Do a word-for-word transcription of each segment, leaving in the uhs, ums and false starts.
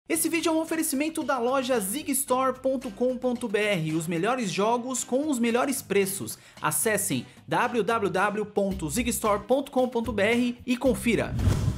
Esse vídeo é um oferecimento da loja zig store ponto com ponto br, os melhores jogos com os melhores preços. Acessem w w w ponto zig store ponto com ponto br e confira.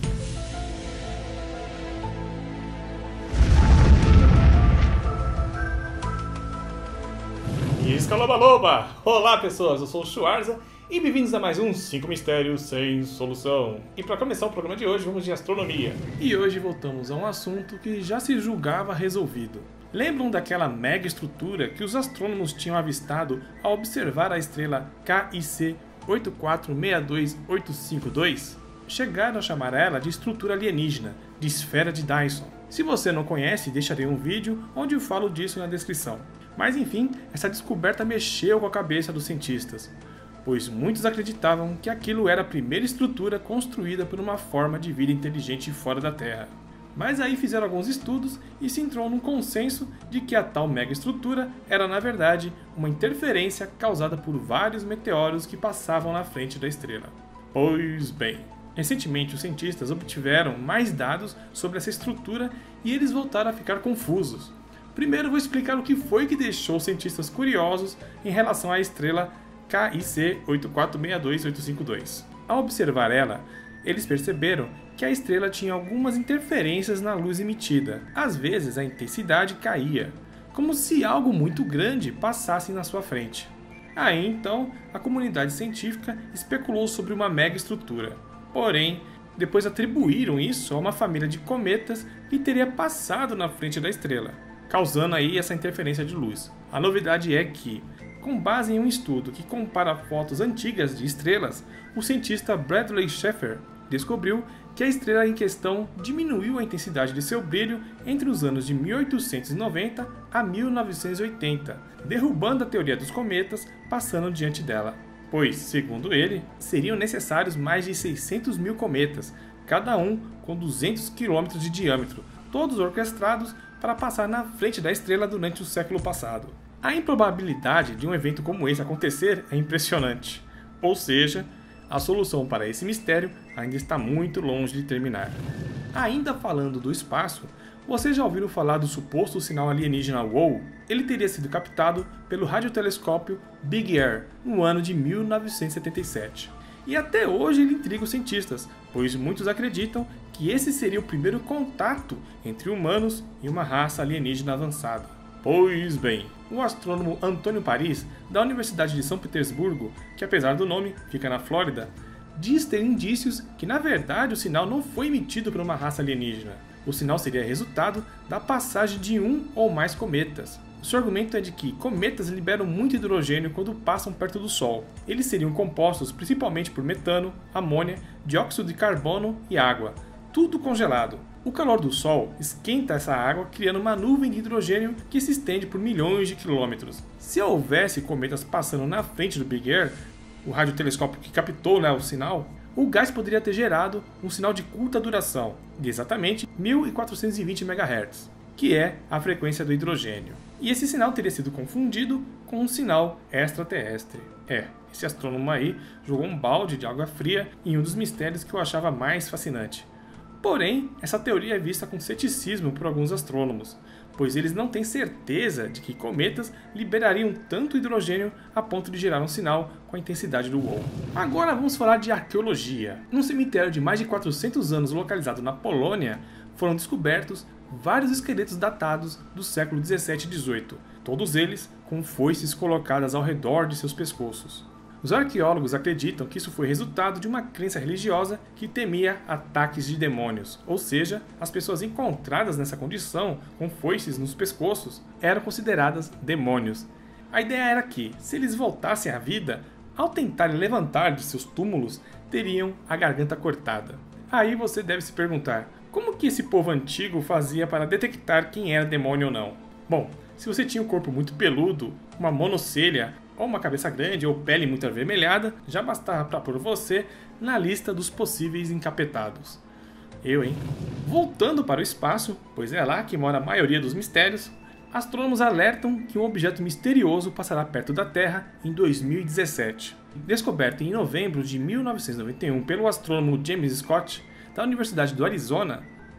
Escaloba-loba! Olá pessoas, eu sou o Schwarza e bem-vindos a mais um cinco Mistérios Sem Solução. E para começar o programa de hoje, vamos de astronomia. E hoje voltamos a um assunto que já se julgava resolvido. Lembram daquela mega estrutura que os astrônomos tinham avistado ao observar a estrela K I C oito quatro seis dois oito cinco dois? Chegaram a chamar ela de estrutura alienígena, de esfera de Dyson. Se você não conhece, deixarei um vídeo onde eu falo disso na descrição. Mas enfim, essa descoberta mexeu com a cabeça dos cientistas, pois muitos acreditavam que aquilo era a primeira estrutura construída por uma forma de vida inteligente fora da Terra. Mas aí fizeram alguns estudos e se entrou num consenso de que a tal megaestrutura era na verdade uma interferência causada por vários meteoros que passavam na frente da estrela. Pois bem, recentemente os cientistas obtiveram mais dados sobre essa estrutura e eles voltaram a ficar confusos. Primeiro vou explicar o que foi que deixou os cientistas curiosos em relação à estrela K I C oito quatro seis dois oito cinco dois. Ao observar ela, eles perceberam que a estrela tinha algumas interferências na luz emitida. Às vezes a intensidade caía, como se algo muito grande passasse na sua frente. Aí então a comunidade científica especulou sobre uma mega estrutura. Porém, depois atribuíram isso a uma família de cometas que teria passado na frente da estrela, causando aí essa interferência de luz. A novidade é que, com base em um estudo que compara fotos antigas de estrelas, o cientista Bradley Sheffer descobriu que a estrela em questão diminuiu a intensidade de seu brilho entre os anos de mil oitocentos e noventa a mil novecentos e oitenta, derrubando a teoria dos cometas passando diante dela. Pois, segundo ele, seriam necessários mais de seiscentos mil cometas, cada um com duzentos quilômetros de diâmetro, todos orquestrados para passar na frente da estrela durante o século passado. A improbabilidade de um evento como esse acontecer é impressionante, ou seja, a solução para esse mistério ainda está muito longe de terminar. Ainda falando do espaço, vocês já ouviram falar do suposto sinal alienígena W O W? Ele teria sido captado pelo radiotelescópio Big Air no ano de mil novecentos e setenta e sete. E até hoje ele intriga os cientistas, pois muitos acreditam que esse seria o primeiro contato entre humanos e uma raça alienígena avançada. Pois bem, o astrônomo Antônio Paris, da Universidade de São Petersburgo, que apesar do nome fica na Flórida, diz ter indícios que na verdade o sinal não foi emitido por uma raça alienígena. O sinal seria resultado da passagem de um ou mais cometas. O seu argumento é de que cometas liberam muito hidrogênio quando passam perto do Sol. Eles seriam compostos principalmente por metano, amônia, dióxido de carbono e água, tudo congelado. O calor do Sol esquenta essa água, criando uma nuvem de hidrogênio que se estende por milhões de quilômetros. Se houvesse cometas passando na frente do Big Air, o radiotelescópio que captou, né, o sinal, o gás poderia ter gerado um sinal de curta duração, de exatamente mil quatrocentos e vinte megahertz, que é a frequência do hidrogênio. E esse sinal teria sido confundido com um sinal extraterrestre. É, esse astrônomo aí jogou um balde de água fria em um dos mistérios que eu achava mais fascinante. Porém, essa teoria é vista com ceticismo por alguns astrônomos, pois eles não têm certeza de que cometas liberariam tanto hidrogênio a ponto de gerar um sinal com a intensidade do W O W. Agora vamos falar de arqueologia. Num cemitério de mais de quatrocentos anos localizado na Polônia, foram descobertos vários esqueletos datados do século dezessete e dezoito, todos eles com foices colocadas ao redor de seus pescoços. Os arqueólogos acreditam que isso foi resultado de uma crença religiosa que temia ataques de demônios, ou seja, as pessoas encontradas nessa condição, com foices nos pescoços, eram consideradas demônios. A ideia era que, se eles voltassem à vida, ao tentarem levantar de seus túmulos, teriam a garganta cortada. Aí você deve se perguntar, como que esse povo antigo fazia para detectar quem era demônio ou não? Bom, se você tinha um corpo muito peludo, uma monocelha, ou uma cabeça grande ou pele muito avermelhada, já bastava para pôr você na lista dos possíveis encapetados. Eu, hein? Voltando para o espaço, pois é lá que mora a maioria dos mistérios, astrônomos alertam que um objeto misterioso passará perto da Terra em dois mil e dezessete. Descoberto em novembro de mil novecentos e noventa e um pelo astrônomo James Scott, da Universidade do Arizona,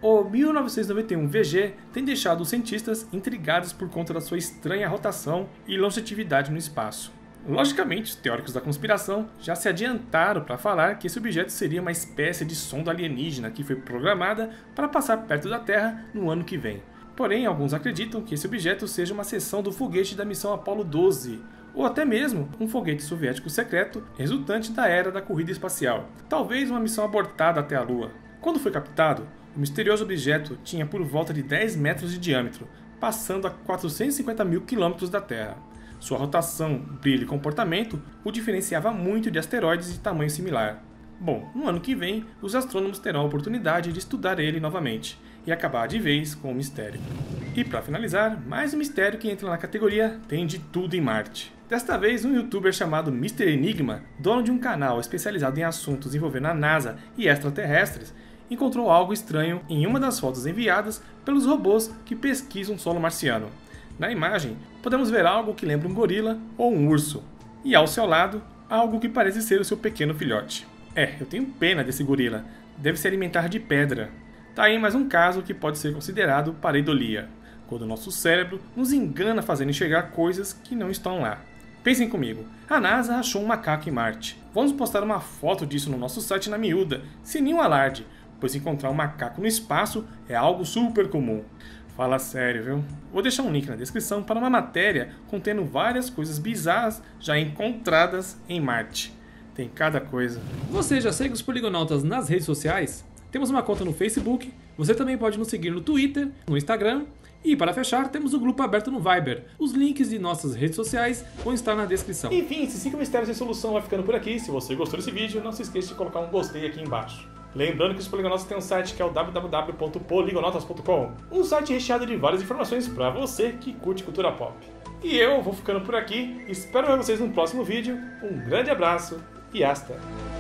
O mil novecentos e noventa e um V G tem deixado os cientistas intrigados por conta da sua estranha rotação e longevidade no espaço. Logicamente, os teóricos da conspiração já se adiantaram para falar que esse objeto seria uma espécie de sonda alienígena que foi programada para passar perto da Terra no ano que vem. Porém, alguns acreditam que esse objeto seja uma seção do foguete da missão Apollo doze, ou até mesmo um foguete soviético secreto resultante da era da corrida espacial, talvez uma missão abortada até a Lua. Quando foi captado, o misterioso objeto tinha por volta de dez metros de diâmetro, passando a quatrocentos e cinquenta mil quilômetros da Terra. Sua rotação, brilho e comportamento o diferenciava muito de asteroides de tamanho similar. Bom, no ano que vem, os astrônomos terão a oportunidade de estudar ele novamente e acabar de vez com o mistério. E para finalizar, mais um mistério que entra na categoria Tem de Tudo em Marte. Desta vez, um youtuber chamado mister Enigma, dono de um canal especializado em assuntos envolvendo a NASA e extraterrestres, encontrou algo estranho em uma das fotos enviadas pelos robôs que pesquisam o solo marciano. Na imagem, podemos ver algo que lembra um gorila ou um urso, e ao seu lado, algo que parece ser o seu pequeno filhote. É, eu tenho pena desse gorila, deve se alimentar de pedra. Tá aí mais um caso que pode ser considerado pareidolia, quando o nosso cérebro nos engana fazendo enxergar coisas que não estão lá. Pensem comigo, a NASA achou um macaco em Marte. Vamos postar uma foto disso no nosso site na miúda, sem nenhum alarde, pois encontrar um macaco no espaço é algo super comum. Fala sério, viu? Vou deixar um link na descrição para uma matéria contendo várias coisas bizarras já encontradas em Marte. Tem cada coisa. Você já segue os Poligonautas nas redes sociais? Temos uma conta no Facebook, você também pode nos seguir no Twitter, no Instagram e, para fechar, temos o grupo aberto no Viber. Os links de nossas redes sociais vão estar na descrição. Enfim, esse cinco mistérios sem solução vai ficando por aqui. Se você gostou desse vídeo, não se esqueça de colocar um gostei aqui embaixo. Lembrando que os Poligonautas têm um site que é o w w w ponto poligonautas ponto com, um site recheado de várias informações para você que curte cultura pop. E eu vou ficando por aqui, espero ver vocês no próximo vídeo, um grande abraço e hasta!